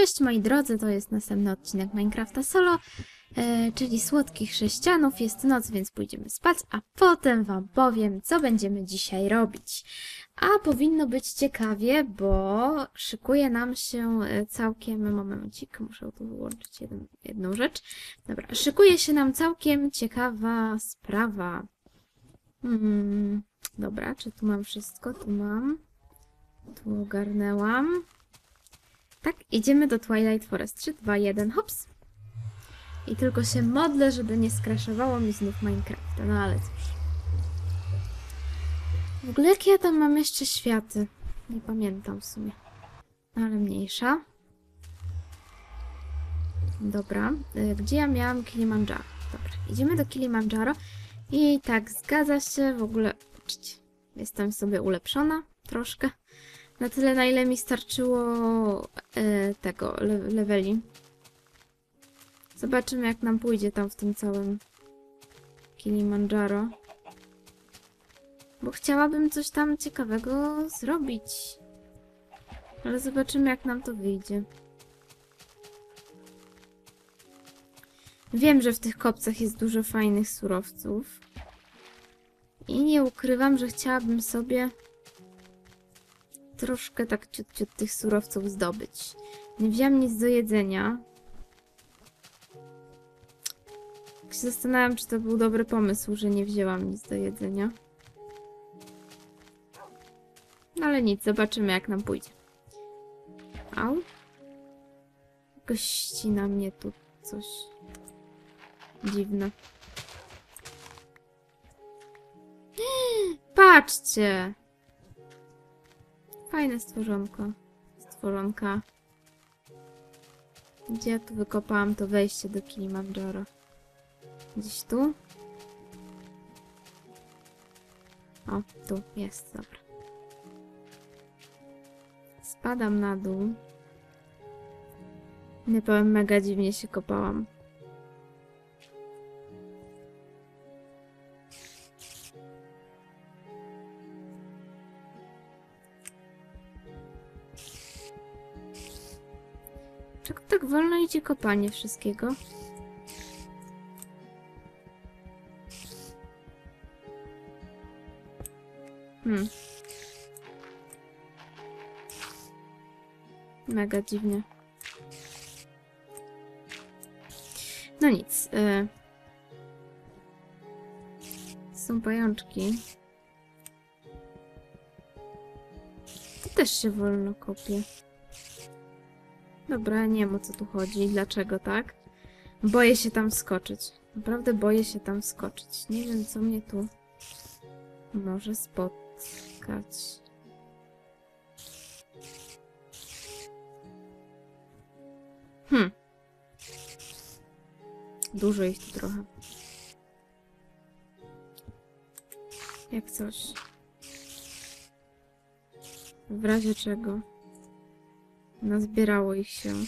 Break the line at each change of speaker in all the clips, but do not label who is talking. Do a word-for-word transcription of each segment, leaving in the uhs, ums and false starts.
Cześć moi drodzy, to jest następny odcinek Minecrafta Solo, e, czyli Słodkich Chrześcijanów. Jest noc, więc pójdziemy spać, a potem wam powiem, co będziemy dzisiaj robić. A powinno być ciekawie, bo szykuje nam się całkiem... Momencik, muszę tu wyłączyć jeden, jedną rzecz. Dobra, szykuje się nam całkiem ciekawa sprawa. Hmm, dobra, czy tu mam wszystko? Tu mam. Tu ogarnęłam. Tak, idziemy do Twilight Forest. trzy, dwa, jeden, hops. I tylko się modlę, żeby nie skraszowało mi znów Minecrafta. No ale cóż. W ogóle jakie ja tam mam jeszcze światy? Nie pamiętam w sumie. No ale mniejsza. Dobra. Gdzie ja miałam Kilimandżaro? Dobra, idziemy do Kilimandżaro. I tak, zgadza się. W ogóle, patrzcie, jestem sobie ulepszona troszkę. Na tyle, na ile mi starczyło e, tego, le leveli. Zobaczymy, jak nam pójdzie tam w tym całym Kilimandżaro. Bo chciałabym coś tam ciekawego zrobić. Ale zobaczymy, jak nam to wyjdzie. Wiem, że w tych kopcach jest dużo fajnych surowców. I nie ukrywam, że chciałabym sobie troszkę tak ciut, ciut tych surowców zdobyć. Nie wziąłem nic do jedzenia. Tak się zastanawiam, czy to był dobry pomysł, że nie wzięłam nic do jedzenia. No ale nic, zobaczymy, jak nam pójdzie. Au. Gości na mnie tu coś dziwne. Patrzcie! Fajne stworzonko. Stworzonka. Gdzie ja tu wykopałam to wejście do Kilimandżaro? Gdzieś tu? O, tu jest, dobra. Spadam na dół. Nie powiem, mega dziwnie się kopałam. Czego tak wolno idzie kopanie wszystkiego? Hmm. Mega dziwnie. No nic. Y Są pajączki. To też się wolno kopie. Dobra, nie wiem, o co tu chodzi. Dlaczego tak? Boję się tam skoczyć. Naprawdę boję się tam skoczyć. Nie wiem, co mnie tu może spotkać. Hmm. Dużo ich tu trochę. Jak coś. W razie czego. Nazbierało ich się.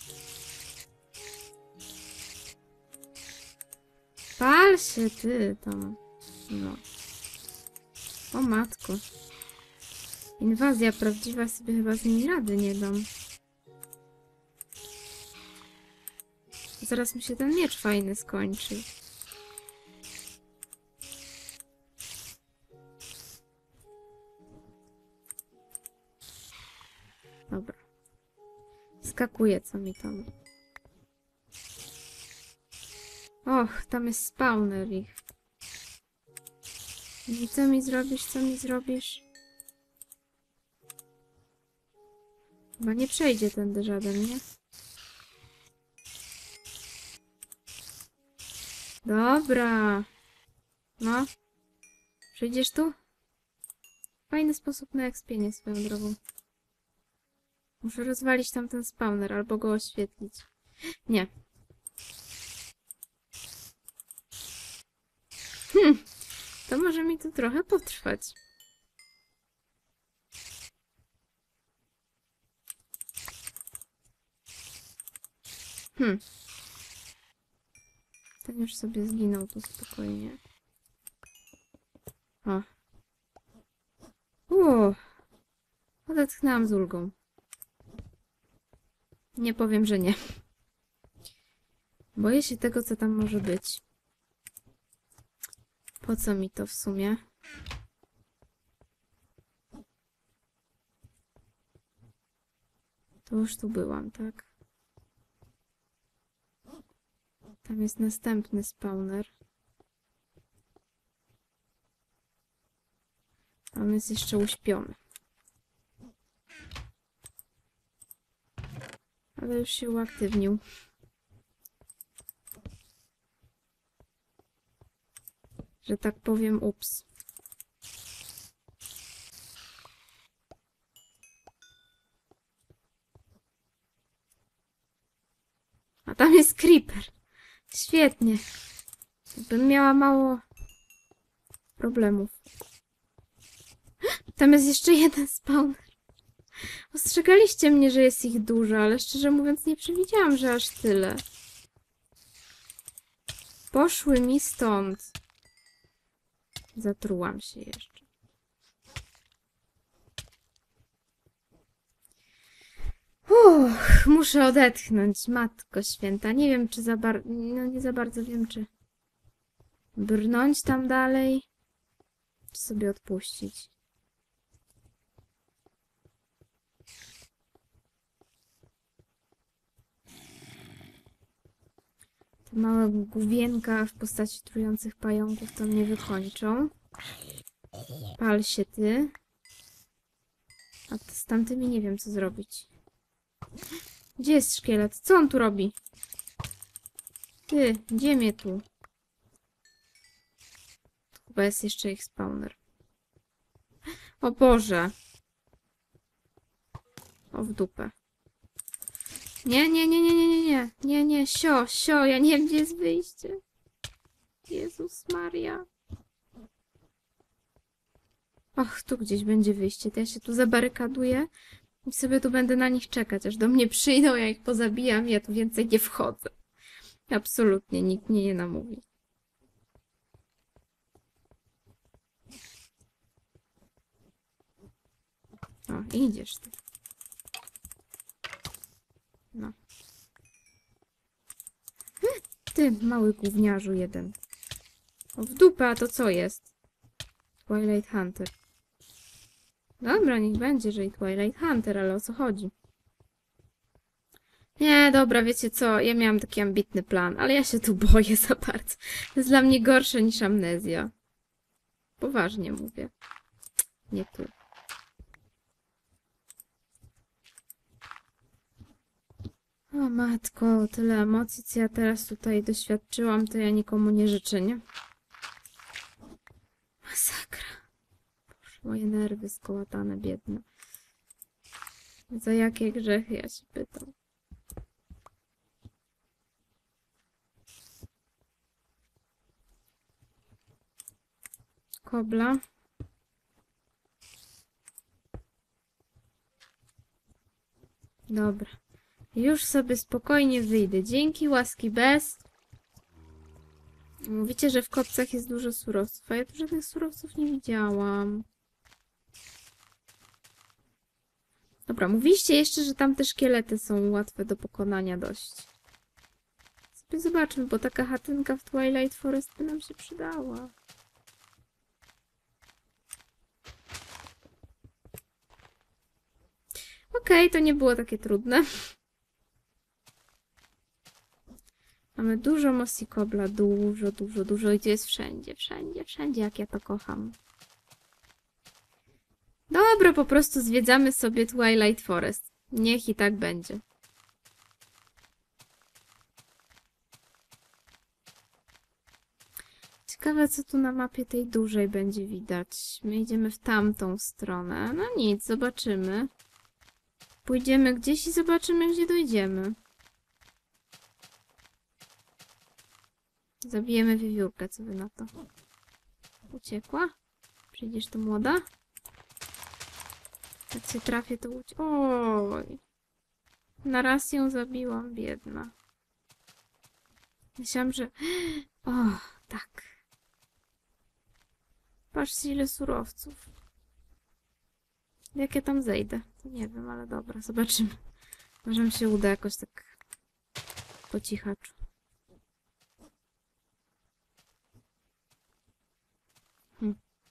Pal się ty tam. No. O matko. Inwazja prawdziwa, sobie chyba z nimi rady nie dam. Zaraz mi się ten miecz fajny skończy. Dobra. Skakuje, co mi tam. Och, tam jest spawner ich. I co mi zrobisz, co mi zrobisz? Chyba nie przejdzie tędy żaden, nie? Dobra. No. Przyjdziesz tu? Fajny sposób na ekspienie swoją drogą. Muszę rozwalić tam ten spawner, albo go oświetlić. Nie. Hm. To może mi tu trochę potrwać. Hm. Ten już sobie zginął tu spokojnie. O. Uuu. Odetchnęłam z ulgą. Nie powiem, że nie. Boję się tego, co tam może być. Po co mi to w sumie? To już tu byłam, tak? Tam jest następny spawner. On jest jeszcze uśpiony. Ale już się uaktywnił. Że tak powiem, ups. A tam jest creeper. Świetnie. Bym miała mało problemów. Tam jest jeszcze jeden spawner. Ostrzegaliście mnie, że jest ich dużo, ale szczerze mówiąc nie przewidziałam, że aż tyle. Poszły mi stąd. Zatrułam się jeszcze. Uff, muszę odetchnąć, matko święta. Nie wiem, czy za bardzo... No nie za bardzo wiem, czy brnąć tam dalej, czy sobie odpuścić. Te małe główienka w postaci trujących pająków to mnie wykończą. Pal się ty. A z tamtymi nie wiem, co zrobić. Gdzie jest szkielet? Co on tu robi? Ty, gdzie mnie tu? Chyba jest jeszcze ich spawner. O Boże. O w dupę. Nie, nie, nie, nie, nie, nie, nie, nie, nie, sio, sio, ja nie wiem, gdzie jest wyjście. Jezus Maria. Och, tu gdzieś będzie wyjście, to ja się tu zabarykaduję i sobie tu będę na nich czekać, aż do mnie przyjdą, ja ich pozabijam i ja tu więcej nie wchodzę. Absolutnie, nikt mnie nie namówi. O, idziesz ty. No. Ty, mały gówniarzu jeden. O, w dupę, a to co jest? Twilight Hunter. Dobra, niech będzie, że i Twilight Hunter, ale o co chodzi? Nie, dobra, wiecie co? Ja miałam taki ambitny plan, ale ja się tu boję za bardzo. To jest dla mnie gorsze niż amnezja. Poważnie mówię. Nie tu. O matko, tyle emocji, co ja teraz tutaj doświadczyłam, to ja nikomu nie życzę, nie? Masakra. Boże, moje nerwy skołatane, biedne. Za jakie grzechy, ja się pytam. Kobla. Dobra. Już sobie spokojnie wyjdę. Dzięki, łaski bez. Mówicie, że w kopcach jest dużo surowców, a ja tu żadnych surowców nie widziałam. Dobra, mówiliście jeszcze, że tam te szkielety są łatwe do pokonania dość. Sobie zobaczmy, bo taka chatynka w Twilight Forest by nam się przydała. Okej, okay, to nie było takie trudne. Mamy dużo mossy kobla, dużo, dużo, dużo i to jest wszędzie, wszędzie, wszędzie, jak ja to kocham. Dobra, po prostu zwiedzamy sobie Twilight Forest. Niech i tak będzie. Ciekawe, co tu na mapie tej dużej będzie widać. My idziemy w tamtą stronę. No nic, zobaczymy. Pójdziemy gdzieś i zobaczymy, gdzie dojdziemy. Zabijemy wiewiórkę, co wy na to? Uciekła? Przyjdziesz tu, młoda? Jak się trafię, to ucie... Oj! Na raz ją zabiłam, biedna. Myślałam, że... O, tak. Patrzcie, ile surowców. Jak ja tam zejdę? To nie wiem, ale dobra, zobaczymy. Może mi się uda jakoś tak po cichaczu. Hm.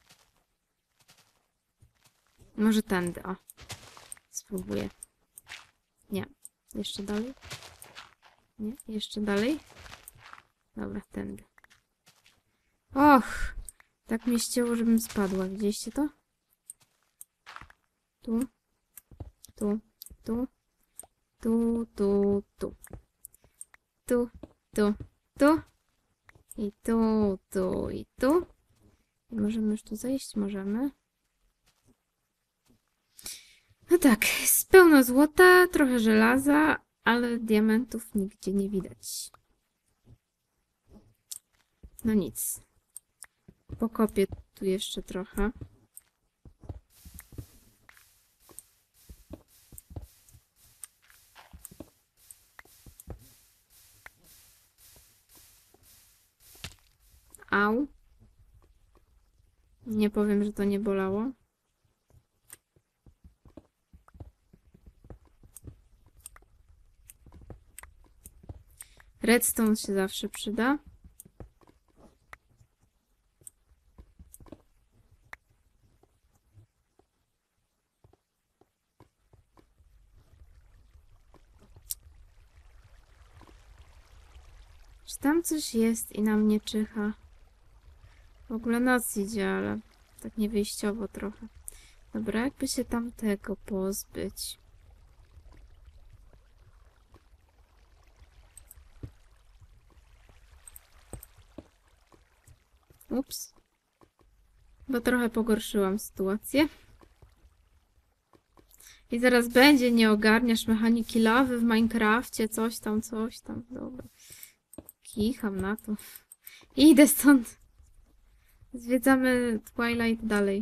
Może tędy, o. Spróbuję. Nie. Jeszcze dalej? Nie? Jeszcze dalej? Dobra, tędy. Och! Tak mnie ścięło, żebym spadła. Widzieliście to? Tu. Tu. Tu. Tu, tu, tu. Tu, tu, tu. I tu, tu, i tu. I możemy już tu zejść? Możemy. No tak, jest pełno złota, trochę żelaza, ale diamentów nigdzie nie widać. No nic. Pokopię tu jeszcze trochę. Au. Nie powiem, że to nie bolało. Redstone się zawsze przyda. Czy tam coś jest i na mnie czyha? W ogóle noc idzie, ale tak niewyjściowo trochę. Dobra, jakby się tamtego pozbyć. Ups. Bo trochę pogorszyłam sytuację. I zaraz będzie, nie ogarniasz mechaniki lawy w Minecrafcie, coś tam, coś tam. Dobra. Kicham na to. Idę stąd. Zwiedzamy Twilight dalej.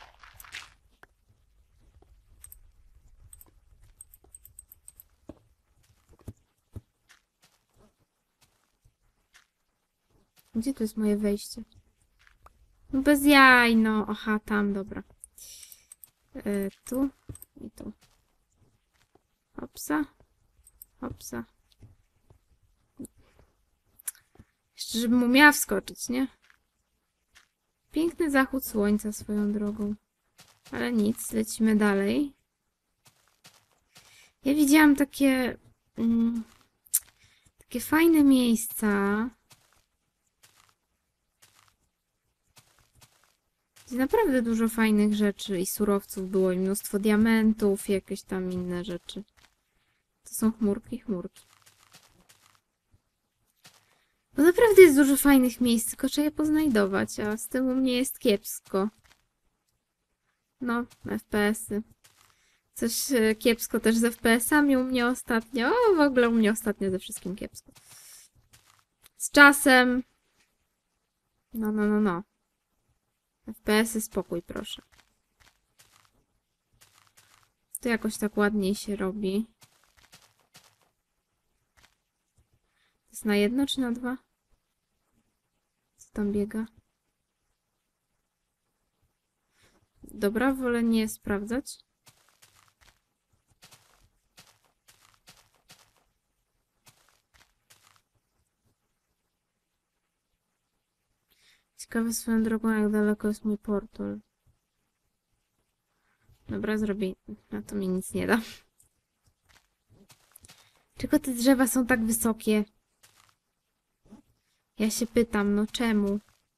Gdzie tu jest moje wejście? No bez jaj, no. Aha, tam, dobra. E, tu i tu. Hopsa. Hopsa. Jeszcze, żebym umiała wskoczyć, nie? Piękny zachód słońca swoją drogą. Ale nic, lecimy dalej. Ja widziałam takie... Mm, takie fajne miejsca. Gdzie naprawdę dużo fajnych rzeczy i surowców było. I mnóstwo diamentów, i jakieś tam inne rzeczy. To są chmurki, chmurki. Bo naprawdę jest dużo fajnych miejsc, tylko trzeba je poznajdować, a z tym u mnie jest kiepsko. No, F P S-y. Coś kiepsko też z F P S-ami u mnie ostatnio. O, w ogóle u mnie ostatnio ze wszystkim kiepsko. Z czasem... No, no, no, no. F P S-y, spokój, proszę. To jakoś tak ładniej się robi. To jest na jedno czy na dwa? Co tam biega? Dobra, wolę nie sprawdzać. Ciekawe swoją drogą, jak daleko jest mój portal. Dobra, zrobię. A to mi nic nie da. Czego te drzewa są tak wysokie? Ja się pytam, no czemu?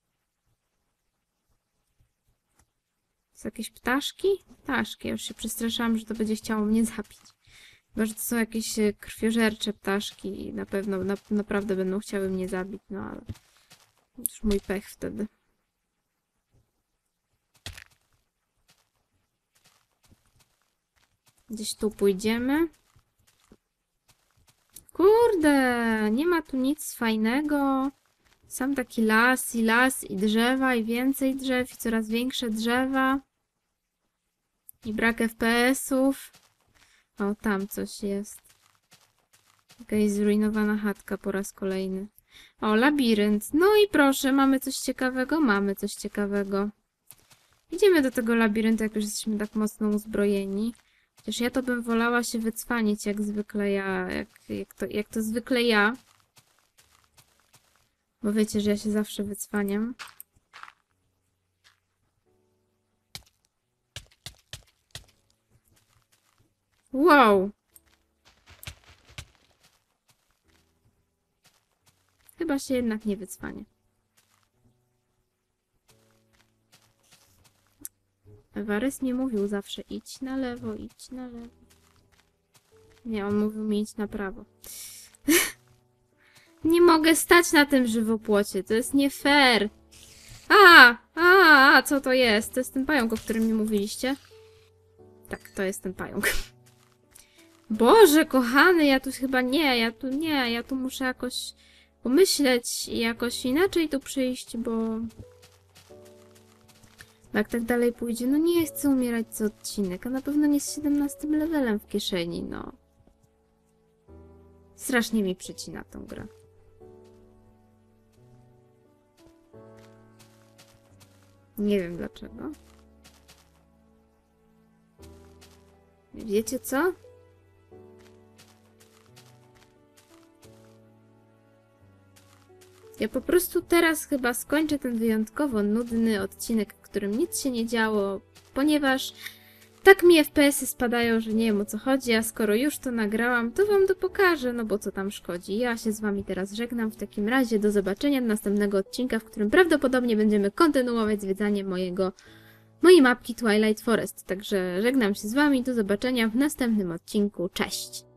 Są jakieś ptaszki? Ptaszki. Ja już się przestraszałam, że to będzie chciało mnie zabić. Chyba, że to są jakieś krwiożercze ptaszki i na pewno, na, naprawdę będą chciały mnie zabić, no ale już mój pech wtedy. Gdzieś tu pójdziemy. Kurde, nie ma tu nic fajnego. Sam taki las i las i drzewa i więcej drzew i coraz większe drzewa. I brak F P S-ów. O, tam coś jest. Jakaś zrujnowana chatka po raz kolejny. O, labirynt. No i proszę, mamy coś ciekawego? Mamy coś ciekawego. Idziemy do tego labiryntu, jak już jesteśmy tak mocno uzbrojeni. Chociaż ja to bym wolała się wycwanić, jak zwykle ja, jak, jak, to, jak to zwykle ja. Bo wiecie, że ja się zawsze wycwaniam. Wow! Chyba się jednak nie wycwanie. Ewarys mi mówił zawsze idź na lewo, idź na lewo. Nie, on mówił mi idź na prawo. Nie mogę stać na tym żywopłocie, to jest nie fair. A, a, a, co to jest? To jest ten pająk, o którym mi mówiliście? Tak, to jest ten pająk. Boże, kochany, ja tu chyba nie, ja tu nie, ja tu muszę jakoś pomyśleć i jakoś inaczej tu przyjść, bo... Jak tak dalej pójdzie, no nie chcę umierać co odcinek, a na pewno nie z siedemnastym levelem w kieszeni, no. Strasznie mi przycina tą grę. Nie wiem dlaczego. Wiecie co? Ja po prostu teraz chyba skończę ten wyjątkowo nudny odcinek, w którym nic się nie działo, ponieważ tak mi F P S-y spadają, że nie wiem o co chodzi, a skoro już to nagrałam, to wam to pokażę, no bo co tam szkodzi. Ja się z wami teraz żegnam w takim razie, do zobaczenia następnego odcinka, w którym prawdopodobnie będziemy kontynuować zwiedzanie mojego, mojej mapki Twilight Forest. Także żegnam się z wami, do zobaczenia w następnym odcinku, cześć!